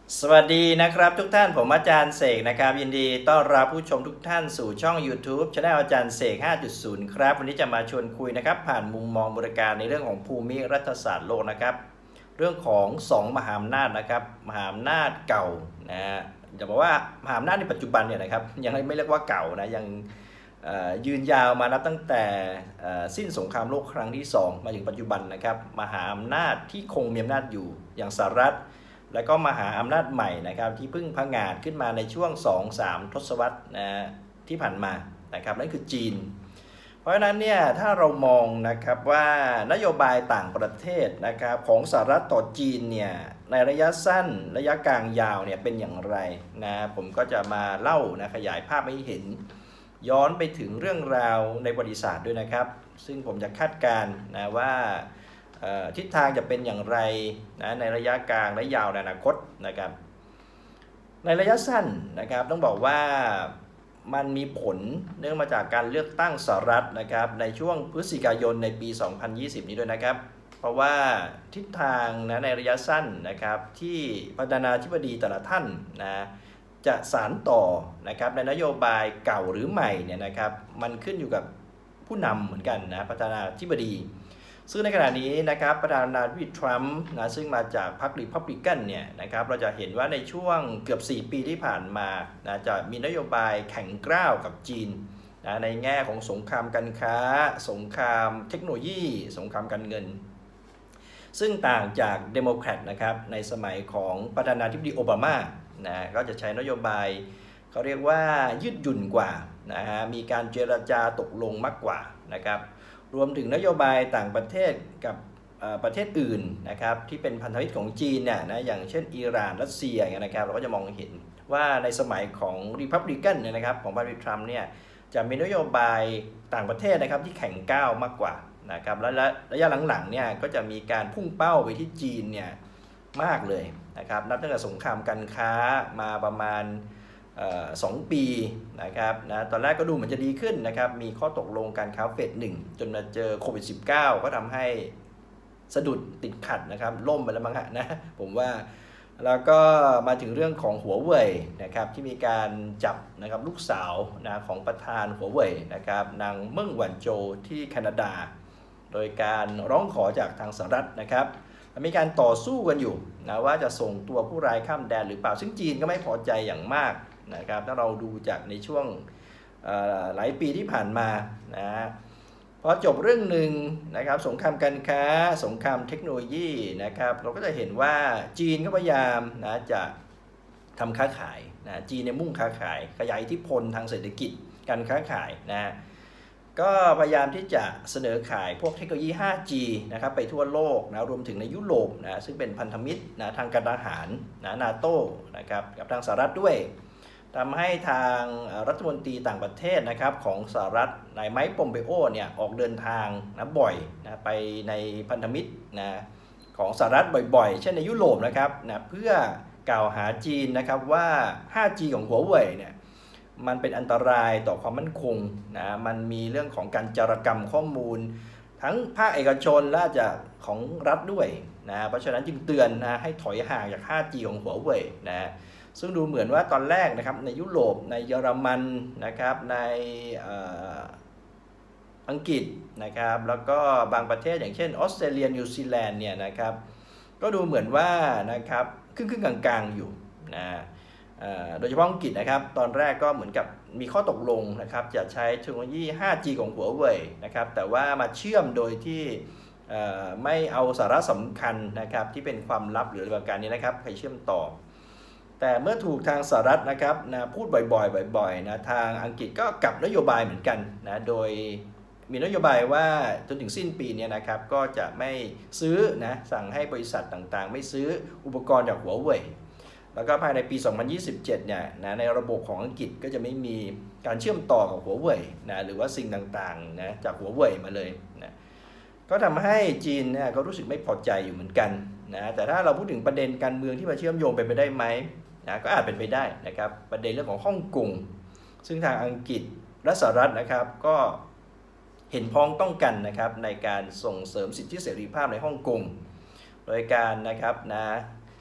สวัสดีนะครับทุกท่านผมอาจารย์เสกนะครับยินดีต้อนรับผู้ชมทุกท่านสู่ช่อง YouTube Channel อาจารย์เสก 5.0 ครับวันนี้จะมาชวนคุยนะครับผ่านมุมมองบริการในเรื่องของภูมิรัฐศาสตร์โลกนะครับเรื่องของ2มหาอำนาจนะครับมหาอำนาจเก่านะจะบอกว่ามหาอำนาจในปัจจุบันเนี่ยนะครับยังไม่เรียกว่าเก่านะยังยืนยาวมานับตั้งแต่สิ้นสงครามโลกครั้งที่2มาถึงปัจจุบันนะครับมหาอำนาจที่คงมีอำนาจอยู่อย่างสหรัฐและก็มหาอำนาจใหม่นะครับที่เพิ่งผงาดขึ้นมาในช่วง 2-3 ทศวรรษที่ผ่านมานะครับนั่นคือจีนเพราะฉะนั้นเนี่ยถ้าเรามองนะครับว่านโยบายต่างประเทศนะครับของสหรัฐต่อจีนเนี่ยในระยะสั้นระยะกลางยาวเนี่ยเป็นอย่างไรนะผมก็จะมาเล่านะขยายภาพให้เห็นย้อนไปถึงเรื่องราวในประวัติศาสตร์ด้วยนะครับซึ่งผมจะคาดการณ์นะว่าทิศทางจะเป็นอย่างไรนะในระยะกลางและยาวในอนาคตนะครับในระยะสั้นนะครับต้องบอกว่ามันมีผลเนื่องมาจากการเลือกตั้งสหรัฐนะครับในช่วงพฤศจิกายนในปี 2020 นี้ด้วยนะครับเพราะว่าทิศทางนะในระยะสั้นนะครับที่ประธานาธิบดีแต่ละท่านนะจะสานต่อนะครับในนโยบายเก่าหรือใหม่เนี่ยนะครับมันขึ้นอยู่กับผู้นำเหมือนกันนะประธานาธิบดีซึ่งในขณะนี้นะครับประธานาธิบดีทรัมป์นะซึ่งมาจากพรรครีพับลิกันเนี่ยนะครับเราจะเห็นว่าในช่วงเกือบ4 ปีที่ผ่านมานะจะมีนโยบายแข็งกร้าวกับจีนนะในแง่ของสงครามการค้าสงครามเทคโนโลยีสงครามการเงินซึ่งต่างจากเดโมแครตนะครับในสมัยของประธานาธิบดีโอบามานะก็จะใช้นโยบายเขาเรียกว่ายืดหยุ่นกว่านะฮะมีการเจรจาตกลงมากกว่านะครับรวมถึงนโยบายต่างประเทศกับประเทศอื่นนะครับที่เป็นพันธมิตรของจีนเนี่ยนะอย่างเช่นอิหร่านรัสเซียอย่างนะครับเราก็จะมองเห็นว่าในสมัยของรีพับลิกันเนี่ยนะครับของประธานาธิบดีทรัมป์เนี่ยจะมีนโยบายต่างประเทศนะครับที่แข็งก้าวมากกว่านะครับและระยะหลังๆเนี่ยก็จะมีการพุ่งเป้าไปที่จีนเนี่ยมากเลยนะครับนับตั้งแต่สงครามการค้ามาประมาณ2 ปีนะครับนะตอนแรกก็ดูเหมือนจะดีขึ้นนะครับมีข้อตกลงการค้าเฟส1จนมาเจอโควิด -19 ก็ทำให้สะดุดติดขัดนะครับล่มไปแล้วมั้งฮะนะผมว่าแล้วก็มาถึงเรื่องของหัวเว่ยนะครับที่มีการจับนะครับลูกสาวนะของประธานหัวเว่ยนะครับนางเมิ่งหวันโจที่แคนาดาโดยการร้องขอจากทางสหรัฐนะครับมีการต่อสู้กันอยู่นะว่าจะส่งตัวผู้ร้ายข้ามแดนหรือเปล่าซึ่งจีนก็ไม่พอใจอย่างมากนะครับถ้าเราดูจากในช่วงหลายปีที่ผ่านมานะพอจบเรื่องหนึ่งนะครับสงครามการค้าสงครามเทคโนโลยีนะครับเราก็จะเห็นว่าจีนก็พยายามนะจะทำค้าขายนะจีนในมุ่งค้าขายขยายอิทธิพลทางเศรษฐกิจการค้าขายนะก็พยายามที่จะเสนอขายพวกเทคโนโลยี 5G นะครับไปทั่วโลกนะรวมถึงในยุโรปนะซึ่งเป็นพันธมิตรนะทางการทหารนะนาโต้นะครับกับทางสหรัฐด้วยทำให้ทางรัฐมนตรีต่างประเทศนะครับของสหรัฐนายไมค์ ปอมเปโอเนี่ยออกเดินทางนะบ่อยนะไปในพันธมิตรนะของสหรัฐบ่อยๆเช่นในยุโรปนะครับนะเพื่อกล่าวหาจีนนะครับว่า 5G ของหัวเว่ยเนี่ยมันเป็นอันตรายต่อความมั่นคงนะมันมีเรื่องของการจารกรรมข้อมูลทั้งภาคเอกชนและจากของรัฐด้วยนะเพราะฉะนั้นจึงเตือนนะให้ถอยห่างจาก 5G ของหัวเว่ยนะซึ่งดูเหมือนว่าตอนแรกนะครับในยุโรปในเยอรมันนะครับในอังกฤษนะครับแล้วก็บางประเทศอย่างเช่นออสเตรเลียนิวซีแลนด์เนี่ยนะครับก็ดูเหมือนว่านะครับครึ่งกลางๆอยู่นะโดยเฉพาะอังกฤษนะครับตอนแรกก็เหมือนกับมีข้อตกลงนะครับจะใช้เทคโนโลยี 5G ของหัวเว่ยนะครับแต่ว่ามาเชื่อมโดยที่ไม่เอาสาระสำคัญนะครับที่เป็นความลับหรืออะไรประการนี้นะครับให้เชื่อมต่อแต่เมื่อถูกทางสหรัฐนะครับนะพูดบ่อยๆนะทางอังกฤษก็กลับนโยบายเหมือนกันนะโดยมีนโยบายว่าจนถึงสิ้นปีนี้นะครับก็จะไม่ซื้อนะสั่งให้บริษัทต่างๆไม่ซื้ออุปกรณ์จากหัวเว่ยแล้วก็ภายในปี 2027 เนี่ยนะในระบบของอังกฤษก็จะไม่มีการเชื่อมต่อกับหัวเว่ยนะหรือว่าสิ่งต่างๆนะจากหัวเว่ยมาเลยนะก็ทำให้จีนเนี่ยก็รู้สึกไม่พอใจอยู่เหมือนกันนะแต่ถ้าเราพูดถึงประเด็นการเมืองที่มาเชื่อมโยงเป็นไปได้ไหมนะก็อาจเป็นไปได้นะครับประเด็นเรื่องของฮ่องกงซึ่งทางอังกฤษและสหรัฐนะครับก็เห็นพ้องต้องกันนะครับในการส่งเสริมสิทธิเสรีภาพในฮ่องกงโดยการนะครับนะ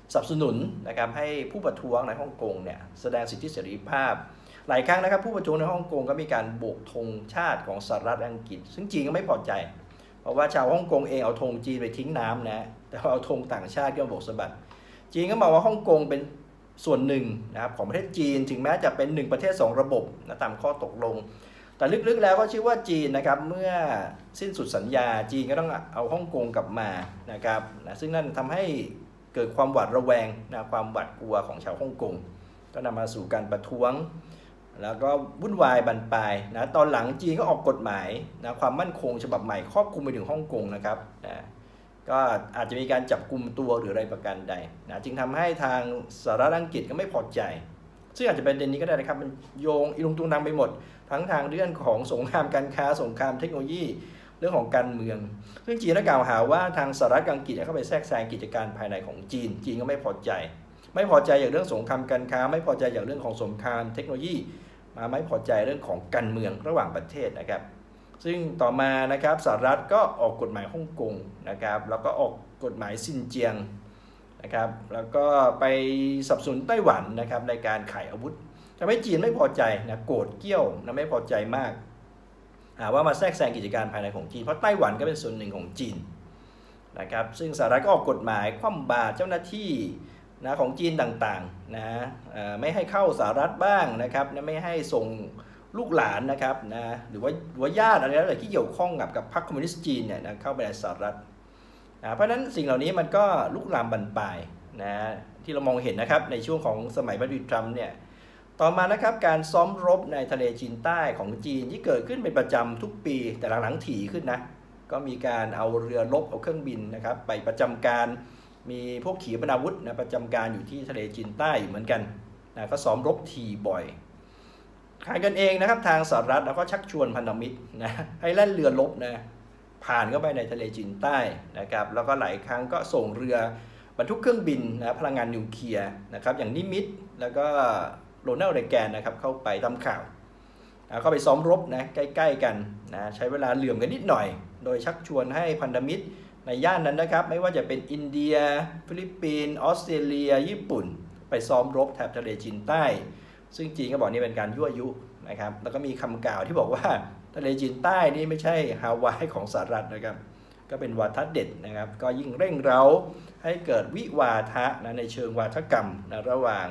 สนับสนุนนะครับให้ผู้ประท้วงในฮ่องกงเนี่ยแสดงสิทธิเสรีภาพหลายครั้งนะครับผู้ประท้วงในฮ่องกงก็มีการโบกธงชาติของสหรัฐอังกฤษซึ่งจีนก็ไม่พอใจเพราะว่าชาวฮ่องกงเองเอาธงจีนไปทิ้งน้ำนะแต่เอาธงต่างชาติก็โบกสะบัดจีนก็มองว่าฮ่องกงเป็นส่วนหนึ่งนะครับของประเทศจีนถึงแม้จะเป็น1ประเทศ2ระบบนะตามข้อตกลงแต่ลึกๆแล้วก็เชื่อว่าจีนนะครับเมื่อสิ้นสุดสัญญาจีนก็ต้องเอาฮ่องกงกลับมานะครับนะซึ่งนั่นทำให้เกิดความหวาดระแวงนะความหวาดกลัวของชาวฮ่องกงก็นำมาสู่การประท้วงแล้วก็วุ่นวายบานปลายนะตอนหลังจีนก็ออกกฎหมายนะความมั่นคงฉบับใหม่ครอบคลุมไปถึงฮ่องกงนะครับนะก็อาจจะมีการจับกุมตัวหรืออะไรประการใดนะจึงทำให้ทางสหรัฐอังกฤษก็ไม่พอใจซึ่งอาจจะเป็นประเด็นนี้ก็ได้นะครับมันโยงอีลุงตุงนางไปหมดทั้งทางเรื่องของสงครามการค้าสงครามเทคโนโลยีเรื่องของการเมืองซึ่งจีนได้กล่าวหาว่าทางสหรัฐอังกฤษเข้าไปแทรกแซงกิจการภายในของจีนก็ไม่พอใจอย่างเรื่องสงครามการค้าไม่พอใจอย่างเรื่องของสงครามเทคโนโลยีมาไม่พอใจเรื่องของการเมืองระหว่างประเทศนะครับซึ่งต่อมานะครับสหรัฐก็ออกกฎหมายฮ่องกงนะครับแล้วก็ออกกฎหมายซินเจียงนะครับแล้วก็ไปสนับสนุนไต้หวันนะครับในการขายอาวุธทำให้จีนไม่พอใจนะโกรธเกี้ยวนะไม่พอใจมากว่ามาแทรกแซงกิจการภายในของจีนเพราะไต้หวันก็เป็นส่วนหนึ่งของจีนนะครับซึ่งสหรัฐก็ออกกฎหมายคว่ำบาตรเจ้าหน้าที่นะของจีนต่างๆนะไม่ให้เข้าสหรัฐบ้างนะครับไม่ให้ส่งลูกหลานนะครับนะหรือว่าญาติอะไรที่เกี่ยวข้องกับพรรคคอมมิวนิสต์จีนเนี่ยนะเข้าไปในสหรัฐเพราะฉะนั้นสิ่งเหล่านี้มันก็ลุกลามบานปลายนะที่เรามองเห็นนะครับในช่วงของสมัยประธานาธิบดีทรัมป์เนี่ยต่อมานะครับการซ้อมรบในทะเลจีนใต้ของจีนที่เกิดขึ้นเป็นประจำทุกปีแต่หลังๆถี่ขึ้นนะก็มีการเอาเรือรบเอาเครื่องบินนะครับไปประจำการมีพวกขีปนาวุธนะประจำการอยู่ที่ทะเลจีนใต้เหมือนกันนะก็ซ้อมรบทีบ่อยขายกันเองนะครับทางสหรัฐแล้วก็ชักชวนพันธมิตรนะให้แล่นเรือรบนะผ่านเข้าไปในทะเลจีนใต้นะครับแล้วก็หลายครั้งก็ส่งเรือบรรทุกเครื่องบินนะพลังงานนิวเคลียร์นะครับอย่างนิมิตแล้วก็โรนัลด์ เรแกนนะครับเข้าไปทำข่าวเข้าไปซ้อมรบนะใกล้ๆกันนะใช้เวลาเหลื่อมกันนิดหน่อยโดยชักชวนให้พันธมิตรในย่านนั้นนะครับไม่ว่าจะเป็นอินเดียฟิลิปปินส์ออสเตรเลียญี่ปุ่นไปซ้อมรบแถบทะเลจีนใต้ซึ่งจีนก็บอกนี่เป็นการยั่วยุนะครับแล้วก็มีคำกล่าวที่บอกว่าทะเลจีนใต้นี่ไม่ใช่ฮาวายของสหรัฐนะครับก็เป็นวาทะเด็ดนะครับก็ยิ่งเร่งเร้าให้เกิดวิวาทะนะในเชิงวาทกรรมนะระหว่าง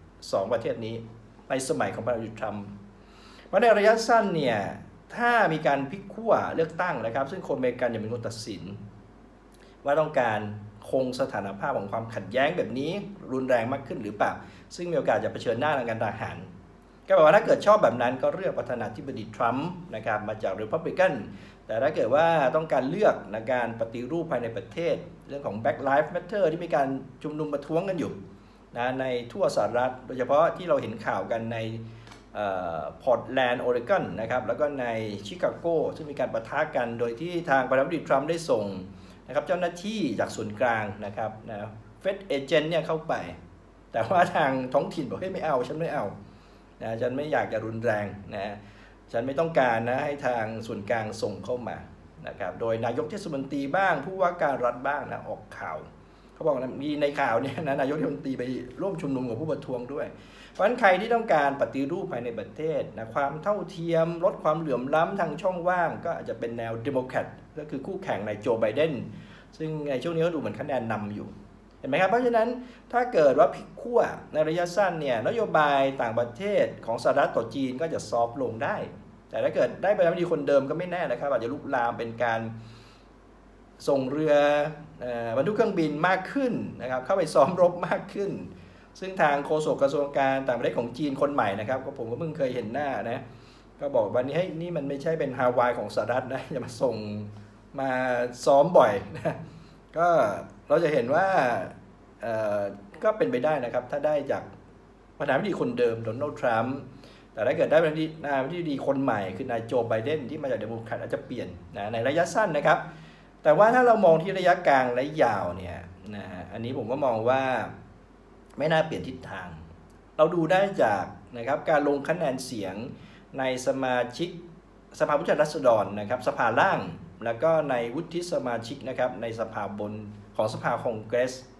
2ประเทศนี้ในสมัยของประธานาธิบดีทรัมป์เพราะในระยะสั้นเนี่ยถ้ามีการพลิกขั้วเลือกตั้งนะครับซึ่งคนอเมริกันจะเป็นคนตัดสินว่าต้องการคงสถานภาพของความขัดแย้งแบบนี้รุนแรงมากขึ้นหรือเปล่าซึ่งมีโอกาสจะเผชิญหน้าทางการทหารก็บอกว่าถ้าเกิดชอบแบบนั้นก็เลือกประธานาธิบดีทรัมป์นะครับมาจากรีพับลิกันแต่ถ้าเกิดว่าต้องการเลือกในการปฏิรูปภายในประเทศเรื่องของ Black Lives Matter ที่มีการชุมนุมประท้วงกันอยู่นะในทั่วสหรัฐโดยเฉพาะที่เราเห็นข่าวกันในพอร์ตแลนด์โอเรกอนนะครับแล้วก็ในชิคาโกซึ่งมีการปะทะกันโดยที่ทางประธานาธิบดีทรัมป์ได้ส่งนะครับเจ้าหน้าที่จากส่วนกลางนะครับเฟดเอเจนต์เนี่ยเข้าไปแต่ว่าทางท้องถิ่นบอกให้ไม่เอาฉันไม่เอานะฉันไม่อยากจะรุนแรงนะฉันไม่ต้องการนะให้ทางส่วนกลางส่งเข้ามานะครับโดยนายกเทศมนตรีบ้างผู้ว่าการรัฐบ้างนะออกข่าวเขาบอกนะมีในข่าวเนี่ยนะนายกเทศมนตรีไปร่วมชุมนุมกับผู้ประท้วงด้วยเพราะฉะนั้นใครที่ต้องการปฏิรูปภายในประเทศนะความเท่าเทียมลดความเหลื่อมล้ำทางช่องว่างก็อาจจะเป็นแนวเดโมแครตก็คือคู่แข่งในโจไบเดนซึ่งในช่วงนี้ก็ดูเหมือนคะแนนนำอยู่เห็นไหมครับเพราะฉะนั้นถ้าเกิดว่าพลิกขั้วในระยะสั้นเนี่ยนโยบายต่างประเทศของสหรัฐต่อจีนก็จะซอฟต์ลงได้แต่ถ้าเกิดได้ประธานาธิบดีคนเดิมก็ไม่แน่นะครับอาจจะลุกลามเป็นการส่งเรือบรรทุกเครื่องบินมากขึ้นนะครับเข้าไปซ้อมรบมากขึ้นซึ่งทางโฆษกกระทรวงการต่างประเทศของจีนคนใหม่นะครับก็ผมก็เพิ่งเคยเห็นหน้านะก็บอกวันนี้ให้นี่มันไม่ใช่เป็นฮาวายของสหรัฐนะอย่ามาส่งมาซ้อมบ่อยนะก็เราจะเห็นว่าก็เป็นไปได้นะครับถ้าได้จากประธานาธิบดีคนเดิมโดนัลด์ทรัมป์แต่ถ้าเกิดได้ประธานาธิบดีคนใหม่คือนายโจไบเดนที่มาจากเดโมแครตอาจจะเปลี่ยนนะในระยะสั้นนะครับแต่ว่าถ้าเรามองที่ระยะกลางและยาวเนี่ยนะอันนี้ผมก็มองว่าไม่น่าเปลี่ยนทิศทางเราดูได้จากนะครับการลงคะแนนเสียงในสมาชิกสภาผู้แทนราษฎรนะครับสภาล่างแล้วก็ในวุฒิสมาชิกนะครับในสภาบนของสภาคองเกรส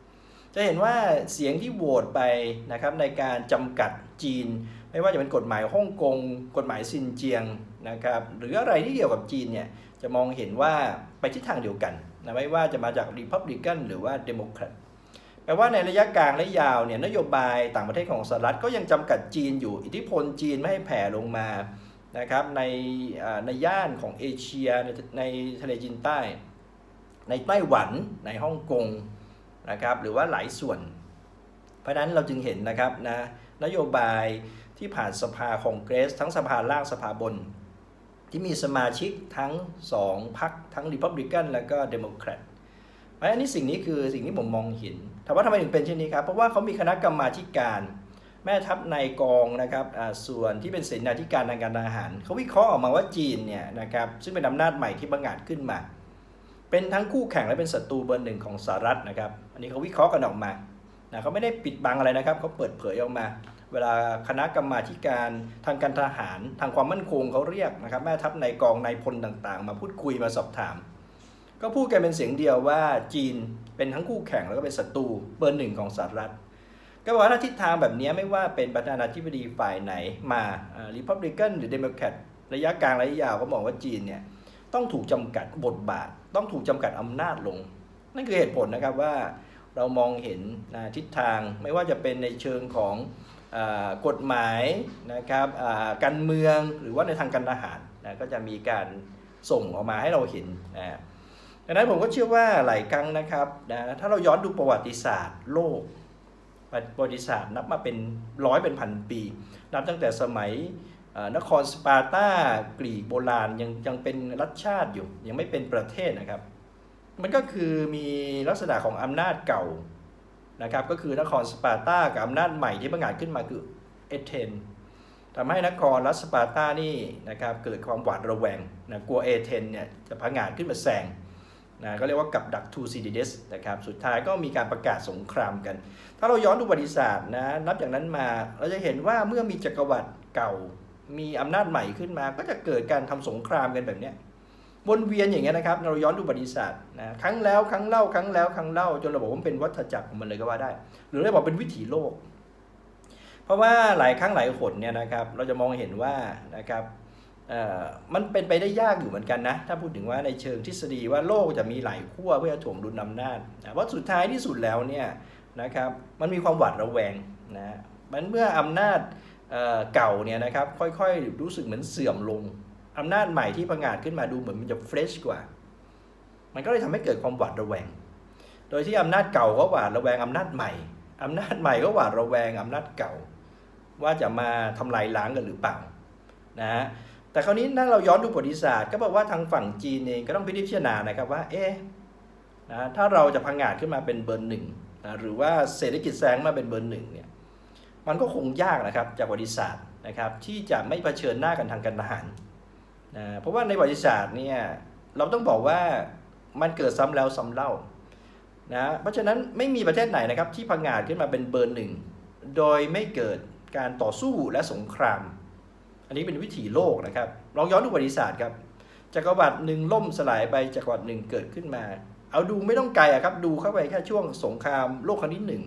จะเห็นว่าเสียงที่โหวตไปนะครับในการจำกัดจีนไม่ว่าจะเป็นกฎหมายฮ่องกงกฎหมายซินเจียงนะครับหรืออะไรที่เกี่ยวกับจีนเนี่ยจะมองเห็นว่าไปทิศทางเดียวกันนะไม่ว่าจะมาจาก Republican หรือว่า Democrat แปลว่าในระยะกลางและยาวเนี่ยนโยบายต่างประเทศของสหรัฐก็ยังจำกัดจีนอยู่อิทธิพลจีนไม่ให้แผ่ลงมานะครับในย่านของเอเชียในทะเลจีนใต้ในไต้หวันในฮ่องกงนะครับหรือว่าหลายส่วนเพราะนั้นเราจึงเห็นนะครับนโยบายที่ผ่านสภาคองเกรสทั้งสภาล่างสภาบนที่มีสมาชิกทั้ง2พรรคทั้ง Republican และก็ Democrat เพราะฉะนั้นสิ่งนี้คือสิ่งที่ผมมองเห็นถามว่าทำไมถึงเป็นเช่นนี้ครับเพราะว่าเขามีคณะกรรมาการแม่ทัพนายกองนะครับส่วนที่เป็นเสนาธิการทางการทหารเขาวิเคราะห์ออกมาว่าจีนเนี่ยนะครับซึ่งเป็นอำนาจใหม่ที่บังอาจขึ้นมาเป็นทั้งคู่แข่งและเป็นศัตรูเบอร์ 1ของสหรัฐนะครับอันนี้เขาวิเคราะห์กันออกมาเขาไม่ได้ปิดบังอะไรนะครับเขาเปิดเผยออกมาเวลาคณะกรรมาการทางการทหารทางความมั่นคงเขาเรียกนะครับแม่ทัพนายกองนายพลต่างๆมาพูดคุยมาสอบถามก็พูดกันเป็นเสียงเดียวว่าจีนเป็นทั้งคู่แข่งแล้วก็เป็นศัตรูเบอร์ 1ของสหรัฐก็บอกว่าถ้าทิศทางแบบนี้ไม่ว่าเป็นประธานาธิบดีฝ่ายไหนมา Republican หรือ Democrat ระยะกลางระยะยาวก็มองว่าจีนเนี่ยต้องถูกจำกัดบทบาทต้องถูกจำกัดอำนาจลงนั่นคือเหตุผลนะครับว่าเรามองเห็นทิศทางไม่ว่าจะเป็นในเชิงของกฎหมายนะครับการเมืองหรือว่าในทางการทหารก็จะมีการส่งออกมาให้เราเห็นดังนั้นผมก็เชื่อว่าหลายครั้งนะครับถ้าเราย้อนดูประวัติศาสตร์โลกประวัติศาสตร์นับมาเป็นร้อยเป็นพันปีนับตั้งแต่สมัยนครสปาร์ตากรีกโบราณยังเป็นรัฐชาติอยู่ยังไม่เป็นประเทศนะครับมันก็คือมีลักษณะของอำนาจเก่านะครับก็คือนครสปาร์ตากับอำนาจใหม่ที่บังอาจขึ้นมาคือเอเธนทำให้นครรัฐสปาร์ตานี่นะครับเกิดความหวาดระแวงกลัวเอเธนเนี่ยจะพังงาดขึ้นมาแซงก็เรียกว่ากับดักทูซิดิเดสนะครับสุดท้ายก็มีการประกาศสงครามกันถ้าเราย้อนดูประวัติศาสตร์นับจากนั้นมาเราจะเห็นว่าเมื่อมีจักรวรรดิเก่ามีอำนาจใหม่ขึ้นมาก็จะเกิดการทำสงครามกันแบบนี้วนเวียนอย่างเงี้ยนะครับเราย้อนดูประวัติศาสตร์ครั้งแล้วครั้งเล่าครั้งแล้วครั้งเล่าจนเราบอกว่าเป็นวัฏจักรของมันเลยก็ว่าได้หรือเราบอกเป็นวิถีโลกเพราะว่าหลายครั้งหลายหนเนี่ยนะครับเราจะมองเห็นว่านะครับมันเป็นไปได้ยากอยู่เหมือนกันนะถ้าพูดถึงว่าในเชิงทฤษฎีว่าโลกจะมีหลายขั้วเพื่อถ่วงดุลอำนาจเพราะสุดท้ายที่สุดแล้วเนี่ยนะครับมันมีความหวาดระแวงมันเมื่ออำนาจเก่าเนี่ยนะครับค่อยๆรู้สึกเหมือนเสื่อมลงอำนาจใหม่ที่ประกาศขึ้นมาดูเหมือนมันจะเฟรชกว่ามันก็เลยทำให้เกิดความหวาดระแวงโดยที่อำนาจเก่าก็หวาดระแวงอำนาจใหม่อำนาจใหม่ก็หวาดระแวงอำนาจเก่าว่าจะมาทำลายล้างกันหรือเปล่าแต่คราวนี้ถ้าเราย้อนดูประวัติศาสตร์ก็บอกว่าทางฝั่งจีนเองก็ต้องพิจารณานะครับว่าถ้าเราจะพังงาดขึ้นมาเป็นเบอร์ 1หรือว่าเศรษฐกิจแซงมาเป็นเบอร์ 1เนี่ยมันก็คงยากนะครับจากประวัติศาสตร์นะครับที่จะไม่เผชิญหน้ากันทางการทหารเพราะว่าในประวัติศาสตร์เนี่ยเราต้องบอกว่ามันเกิดซ้ำแล้วซ้ำเล่าเพราะฉะนั้นไม่มีประเทศไหนนะครับที่พังงาดขึ้นมาเป็นเบอร์ 1โดยไม่เกิดการต่อสู้และสงครามอันนี้เป็นวิถีโลกนะครับลองย้อนดูประวัติศาสตร์ครับจักรวรรดิหนึ่งล่มสลายไปจักรวรรดิหนึ่งเกิดขึ้นมาเอาดูไม่ต้องไกลครับดูเข้าไปแค่ช่วงสงครามโลกครั้งที่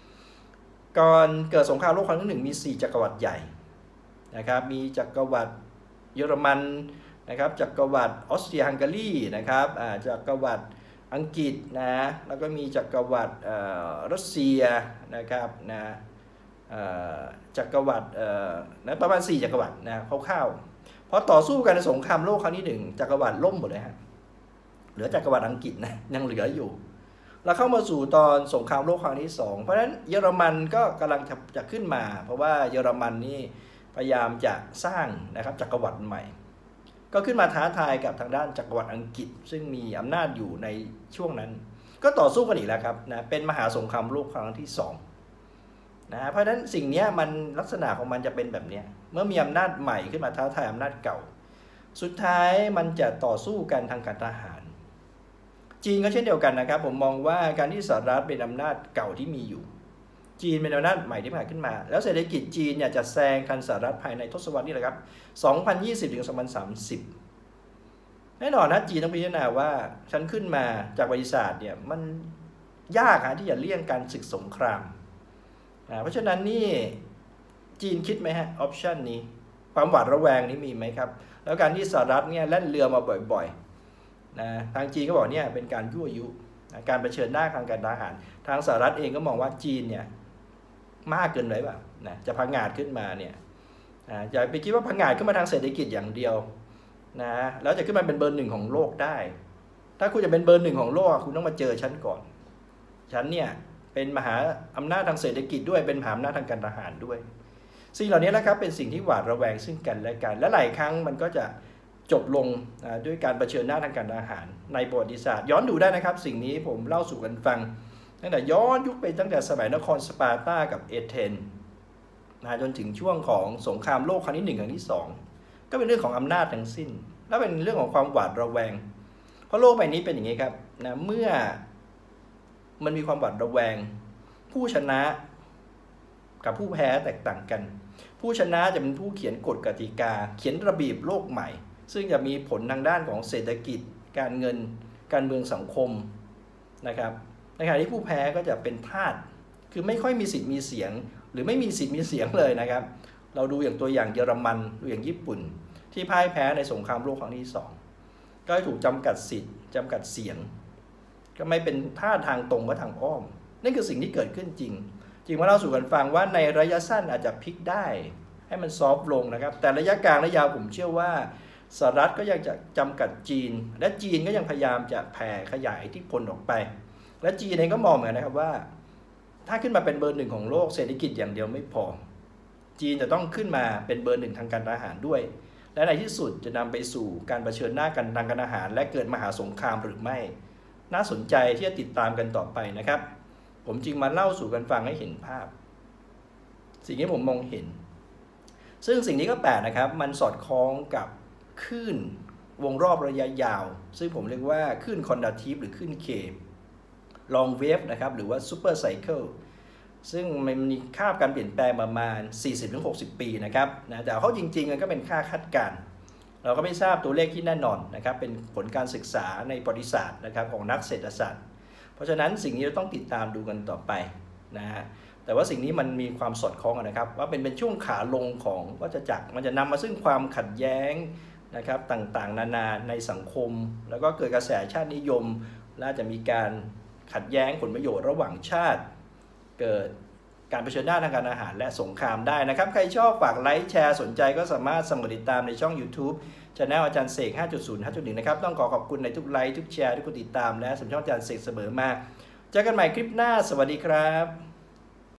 1ก่อนเกิดสงครามโลกครั้งที่1มี4จักรวรรดิใหญ่นะครับมีจักรวรรดิเยอรมันนะครับจักรวรรดิออสเตรียฮังการีนะครับจักรวรรดิอังกฤษแล้วก็มีจักรวรรดิรัสเซียนะครับจักรวรรดิประมาณ4จักรวรรดิคร่าวๆพอต่อสู้กันในสงครามโลกครั้งที่1จักรวรรดิล่มหมดเลยฮะเหลือจักรวรรดิอังกฤษยังเหลืออยู่เราเข้ามาสู่ตอนสงครามโลกครั้งที่2เพราะฉะนั้นเยอรมันก็กำลังจะขึ้นมาเพราะว่าเยอรมันนี่พยายามจะสร้างนะครับจักรวรรดิใหม่ก็ขึ้นมาท้าทายกับทางด้านจักรวรรดิอังกฤษซึ่งมีอำนาจอยู่ในช่วงนั้นก็ต่อสู้กันอีกแล้วครับเป็นมหาสงครามโลกครั้งที่2เพราะฉะนั้นสิ่งนี้มันลักษณะของมันจะเป็นแบบนี้เมื่อมีอำนาจใหม่ขึ้นมาท้าทายอำนาจเก่าสุดท้ายมันจะต่อสู้กันทางการทหารจีนก็เช่นเดียวกันนะครับผมมองว่าการที่สหรัฐเป็นอำนาจเก่าที่มีอยู่จีนเป็นอำนาจใหม่ที่ผ่านขึ้นมาแล้วเศรษฐกิจจีนจะแซงทันสหรัฐภายในทศวรรษนี้แหละครับ2020 ถึง 2030แน่นอนนะจีนต้องพิจารณาว่าฉันขึ้นมาจากประวัติศาสตร์เนี่ยมันยากที่จะเลี่ยงการศึกสงครามเพราะฉะนั้นนี่จีนคิดไหมฮะออปชันนี้ความหวาดระแวงนี้มีไหมครับแล้วการที่สหรัฐเนี่ยแล่นเรือมาบ่อยๆนะทางจีนก็บอกเนี่ยเป็นการยั่วยุการเผชิญหน้าทางการทหารทางสหรัฐเองก็มองว่าจีนเนี่ยมากเกินไปแบบนะจะพังงาดขึ้นมาเนี่ยอย่าไปคิดว่าพังงาดขึ้นมาทางเศรษฐกิจอย่างเดียวนะแล้วจะขึ้นมาเป็นเบอร์ 1ของโลกได้ถ้าคุณจะเป็นเบอร์ 1ของโลกคุณต้องมาเจอฉันก่อนฉันเนี่ยเป็นมหาอำนาจทางเศรษฐกิจด้วยเป็นมหาอำนาจทางการทหารด้วยสิ่งเหล่านี้แหละครับเป็นสิ่งที่หวาดระแวงซึ่งกันและกันและหลายครั้งมันก็จะจบลงด้วยการเผชิญหน้าทางการทหารในประวัติศาสตร์ย้อนดูได้นะครับสิ่งนี้ผมเล่าสู่กันฟังตั้งแต่ย้อนยุคไปตั้งแต่สมัยนครสปาร์ตากับเอเธนจนถึงช่วงของสงครามโลกครั้งที่1ครั้งที่2ก็เป็นเรื่องของอำนาจทั้งสิ้นและเป็นเรื่องของความหวาดระแวงเพราะโลกใบนี้เป็นอย่างนี้ครับนะเมื่อมันมีความหวาดระแวงผู้ชนะกับผู้แพ้แตกต่างกันผู้ชนะจะเป็นผู้เขียนกฎกติกาเขียนระเบียบโลกใหม่ซึ่งจะมีผลทางด้านของเศรษฐกิจการเงินการเมืองสังคมนะครับในขณะที่ผู้แพ้ก็จะเป็นทาสคือไม่ค่อยมีสิทธิ์มีเสียงหรือไม่มีสิทธิ์มีเสียงเลยนะครับเราดูอย่างตัวอย่างเยอรมันดูอย่างญี่ปุ่นที่พ่ายแพ้ในสงครามโลกครั้งที่2ก็ถูกจำกัดสิทธิ์จำกัดเสียงก็ไม่เป็นท่าทางตรงก็ทางอ้อมนั่นคือสิ่งที่เกิดขึ้นจริงมาเล่าสู่กันฟังว่าในระยะสั้นอาจจะพลิกได้ให้มันซอฟต์ลงนะครับแต่ระยะกลางและยาวผมเชื่อว่าสหรัฐก็ยังจะจำกัดจีนและจีนก็ยังพยายามจะแผ่ขยายอิทธิพลออกไปและจีนเองก็มองเหมือนนะครับว่าถ้าขึ้นมาเป็นเบอร์ 1ของโลกเศรษฐกิจอย่างเดียวไม่พอจีนจะต้องขึ้นมาเป็นเบอร์ 1ทางการทหารด้วยและในที่สุดจะนำไปสู่การเผชิญหน้ากันทางการทหารและเกิดมหาสงครามหรือไม่น่าสนใจที่จะติดตามกันต่อไปนะครับผมจึงมาเล่าสู่กันฟังให้เห็นภาพสิ่งที่ผมมองเห็นซึ่งสิ่งนี้ก็แปลกนะครับมันสอดคล้องกับคลื่นวงรอบระยะยาวซึ่งผมเรียกว่าคลื่นคอนดักทีฟหรือคลื่น K long wave นะครับหรือว่า super cycle ซึ่งมันมีค่าการเปลี่ยนแปลงประมาณ 40-60 ปีนะครับแต่เขาจริงๆมันก็เป็นค่าคาดการณ์เราก็ไม่ทราบตัวเลขที่แน่นอนนะครับเป็นผลการศึกษาในประวัติศาสตร์นะครับของนักเศรษฐศาสตร์เพราะฉะนั้นสิ่งนี้เราต้องติดตามดูกันต่อไปนะฮะแต่ว่าสิ่งนี้มันมีความสอดคล้องนะครับว่าเป็นช่วงขาลงของวัฏจักรมันจะนำมาซึ่งความขัดแย้งนะครับต่างๆนานาในสังคมแล้วก็เกิดกระแสชาตินิยมและจะมีการขัดแย้งผลประโยชน์ระหว่างชาติเกิดการเผชิญหน้าทางการอาหารและสงครามได้นะครับใครชอบฝากไลค์แชร์สนใจก็สามารถสมัครติดตามในช่อง YouTube Channel อาจารย์เสก 5.0 5.1 นะครับต้องขอบคุณในทุกไลค์ทุกแชร์ทุกกดติดตามและสำหรับอาจารย์เสกเสมอมาเจอกันใหม่คลิปหน้าสวัสดีครับ